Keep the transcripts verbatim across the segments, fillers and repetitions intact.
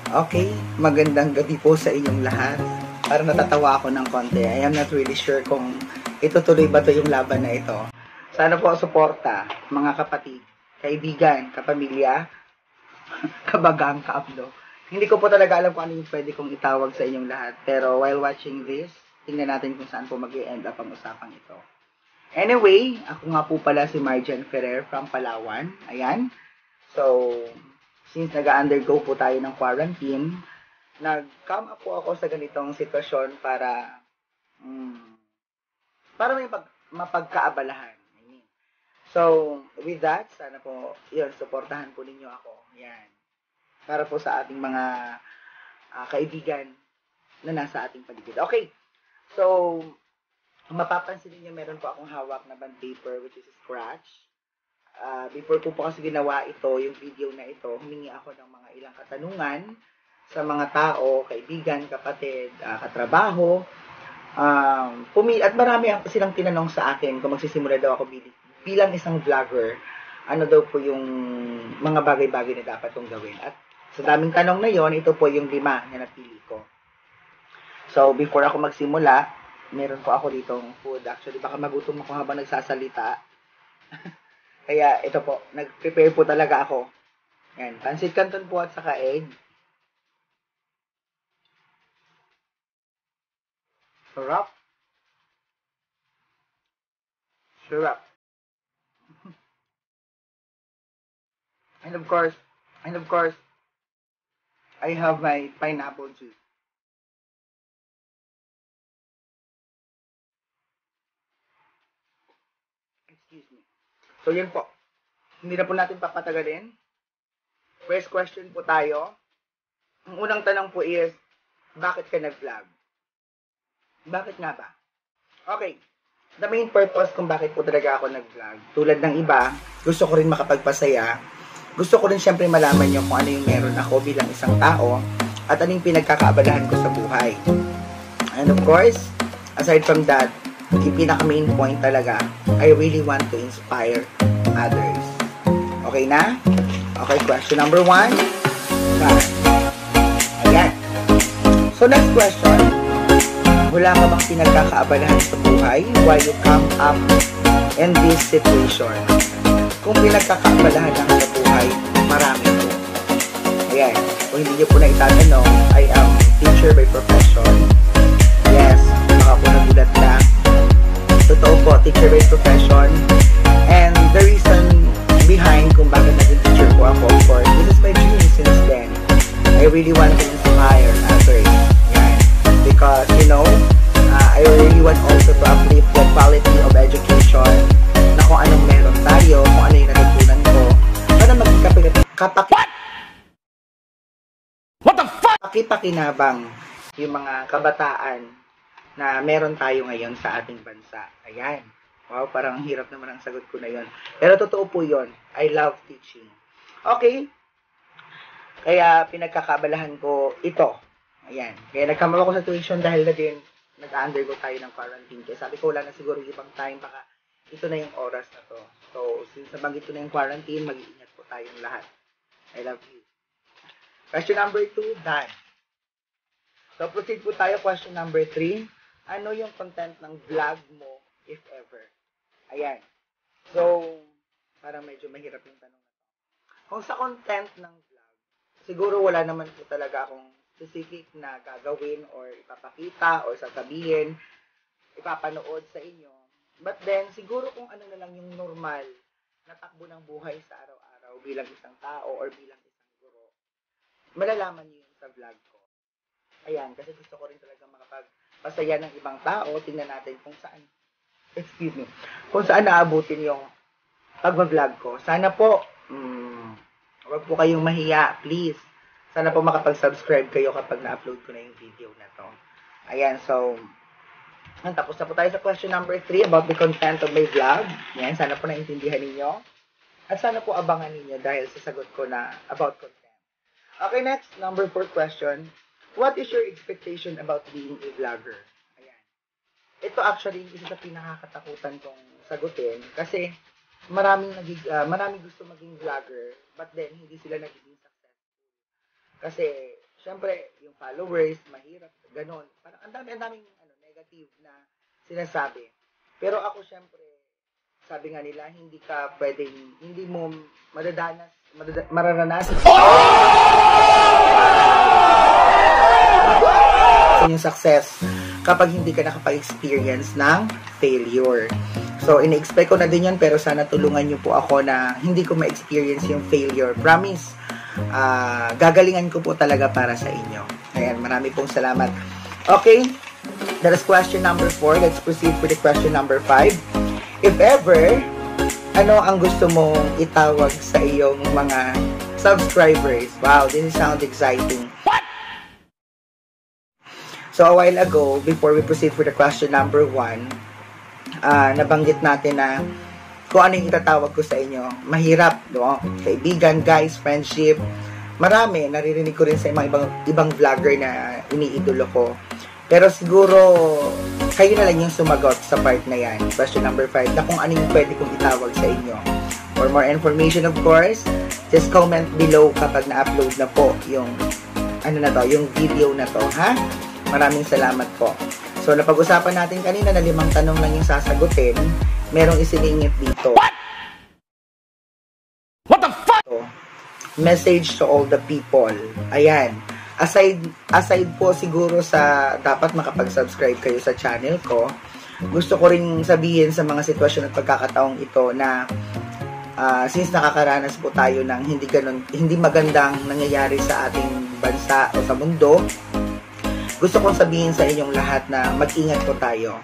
Okay, magandang gabi po sa inyong lahat. Parang natatawa ako ng konti. I am not really sure kung itutuloy ba to yung laban na ito. Sana po suporta, mga kapatid, kaibigan, kapamilya, kabagang, kaablo. Hindi ko po talaga alam kung ano yung pwede kong itawag sa inyong lahat. Pero while watching this, tingnan natin kung saan po mag-i-end up ang usapang ito. Anyway, ako nga po pala si Marjan Ferrer from Palawan. Ayan. So, since nag-undergo po tayo ng quarantine, nag-come up po ako sa ganitong sitwasyon para mm, para may pag, mapagkaabalahan. I mean. So, with that, sana po, yun, suportahan po ninyo ako. Yan. Para po sa ating mga uh, kaibigan na nasa ating paligid. Okay. So, mapapansin niyo meron po akong hawak na band paper which is scratch. Uh, before ko po kasi ginawa ito, yung video na ito, humingi ako ng mga ilang katanungan sa mga tao, kaibigan, kapatid, uh, katrabaho. Um, pumi- at marami silang tinanong sa akin kung magsisimula daw ako bil- bilang isang vlogger, ano daw po yung mga bagay-bagay na dapat kong gawin. At sa daming tanong na yon, ito po yung lima na napili ko. So, before ako magsimula, meron po ako ditong food. Actually, baka magutom ako habang nagsasalita. Kaya ito po, nag-prepare po talaga ako. Yan, pansit canton po at saka egg. Sarap. Sarap. And of course, and of course, I have my pineapple juice. Excuse me. So, yan po. Hindi na po natin papatagalin. First question po tayo. Ang unang tanong po is, bakit ka nag-vlog? Bakit nga ba? Okay. The main purpose kung bakit po talaga ako nag-vlog, tulad ng iba, gusto ko rin makapagpasaya. Gusto ko rin syempre malaman nyo kung ano yung meron ako bilang isang tao at anong pinagkakaabalahan ko sa buhay. And of course, aside from that, yung pinaka-main point talaga, I really want to inspire others. Okay na? Okay, question number one. Ayan. So, next question. Wala ka bang pinagkakaabalahan sa buhay while you come up in this situation? Kung pinagkakaabalahan lang sa buhay, marami po. Ayan. Kung hindi nyo po na itatanong, I am teacher by profession. Yes, baka po nagulat na. Totoo po, teacher by profession. And the reason behind kung bakit naging teacher po ako, of course, this is my dream since then. I really want to inspire others. Yan. Because, you know, uh, I really want also to uplift the quality of education na kung anong meron tayo, kung ano yung natutunan ko, para maging kapak... What? What the fuck? Pakipakinabang yung mga kabataan na meron tayo ngayon sa ating bansa. Ayan. Wow, parang ang hirap naman ang sagot ko na yon. Pero totoo po yon. I love teaching. Okay. Kaya pinagkakabalahan ko ito. Ayan. Kaya nagkama ako sa tuition dahil na din nag-undergo tayo ng quarantine. Kaya sabi ko wala na siguro ibang time. Baka ito na yung oras na to. So, since nabanggit ko na yung quarantine, mag-iingat po tayong lahat. I love you. Question number two, done. So, proceed po tayo. Question number three. Ano yung content ng vlog mo, if ever? Ayan. So, parang medyo mahirap yung tanong na to. Kung sa content ng vlog, siguro wala naman po talaga akong specific na gagawin or ipapakita or sasabihin, ipapanood sa inyo. But then, siguro kung ano na lang yung normal na takbo ng buhay sa araw-araw bilang isang tao or bilang isang guro, malalaman niyo yun sa vlog ko. Ayan, kasi gusto ko rin talaga makapagpasaya ng ibang tao. Tingnan natin kung saan excuse me, kung saan naabutin yung pag-vlog ko. Sana po, mm, huwag po kayong mahiya, please. Sana po makapag-subscribe kayo kapag na-upload ko na yung video na to. Ayan, so, tapos na po tayo sa question number three about the content of my vlog. Ayan, sana po naintindihan ninyo. At sana po abangan ninyo dahil sa sagot ko na about content. Okay, next, number four question. What is your expectation about being a vlogger? Ito actually isa sa pinakakatakutan kong sagutin kasi maraming nagig uh, maraming gusto maging vlogger but then hindi sila nagiging successful. Kasi syempre, yung followers, mahirap, ganun. Parang ang dami, ang daming ano, negative na sinasabi. Pero ako, syempre, sabi nga nila, hindi ka pwedeng, hindi mo madadanas, madada, mararanasan yung success kapag hindi ka nakapag-experience ng failure. So, ina-expect ko na din yun, pero sana tulungan niyo po ako na hindi ko ma-experience yung failure. Promise, uh, gagalingan ko po talaga para sa inyo. Ayan, marami pong salamat. Okay, that is question number four. Let's proceed with the question number five. If ever, ano ang gusto mong itawag sa iyong mga subscribers? Wow, this sounds exciting. So, a while ago, before we proceed for the question number one, uh, nabanggit natin na kung ano yung itatawag ko sa inyo. Mahirap, no? Kaibigan, guys, friendship. Marami, naririnig ko rin sa mga ibang, ibang vlogger na iniidolo ko. Pero siguro, kayo na lang yung sumagot sa part na yan. Question number five, na kung ano yung pwede kong itawag sa inyo. For more information, of course, just comment below kapag na-upload na po yung, ano na to, yung video na to, ha? Maraming salamat po. So, napag-usapan natin kanina na limang tanong lang yung sasagutin. Merong isiningit dito. What? What the fuck? So, message to all the people. Ayan. Aside, aside po siguro sa dapat makapag-subscribe kayo sa channel ko, gusto ko rin sabihin sa mga sitwasyon at pagkakataong ito na uh, since nakakaranas po tayo ng hindi, ganun, hindi magandang nangyayari sa ating bansa o sa mundo, gusto kong sabihin sa inyong lahat na mag-ingat po tayo.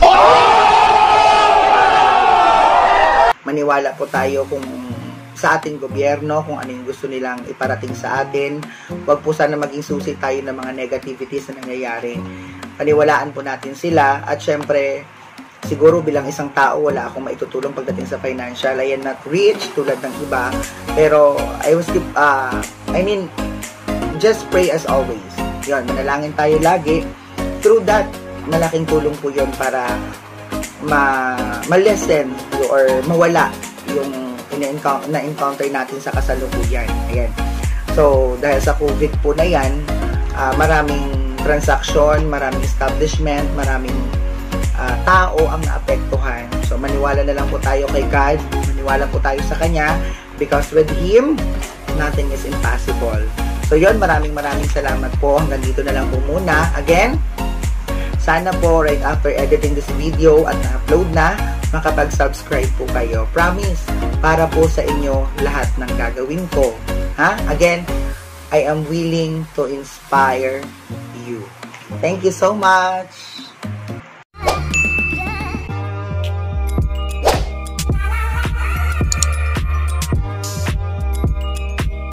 Maniwala po tayo kung sa ating gobyerno, kung ano yung gusto nilang iparating sa atin. Huwag po sana maging susi tayo ng mga negativities na nangyayari. Paniwalaan po natin sila. At syempre, siguro bilang isang tao, wala akong maitutulong pagdating sa financial. I am not rich tulad ng iba. Pero, I was, uh, I mean, just pray as always. Yun, manalangin tayo lagi. Through that, malaking tulong po yun para ma ma-lessen or mawala yung na-encounter natin sa kasalukuyan. Ayan. So, dahil sa COVID po na yan, uh, maraming transaction, maraming establishment, maraming uh, tao ang naapektuhan. So, maniwala na lang po tayo kay God. Maniwala po tayo sa Kanya because with Him, nothing is impossible. So yun, maraming maraming salamat po. Hanggang dito na lang po muna. Again, sana po right after editing this video at na-upload na, makapag-subscribe po kayo. Promise, para po sa inyo lahat ng gagawin ko. Ha? Again, I am willing to inspire you. Thank you so much!